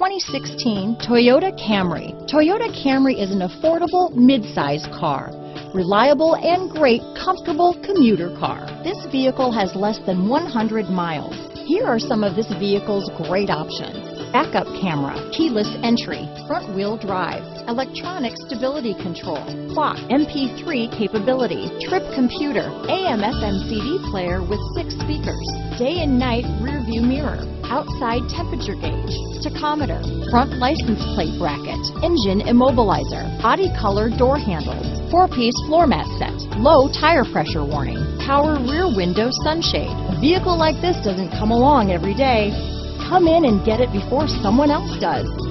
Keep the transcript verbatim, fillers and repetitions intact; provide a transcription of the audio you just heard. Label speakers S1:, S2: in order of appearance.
S1: twenty sixteen Toyota Camry. Toyota Camry is an affordable mid-size car. Reliable and great comfortable commuter car. This vehicle has less than one hundred miles. Here are some of this vehicle's great options: backup camera, keyless entry, front wheel drive, electronic stability control, clock, M P three capability, trip computer, A M F M C D player with six speakers, day and night rear view mirror, outside temperature gauge, tachometer, front license plate bracket, engine immobilizer, body color door handles, four-piece floor mat set, low tire pressure warning, power rear window sunshade. A vehicle like this doesn't come along every day. Come in and get it before someone else does.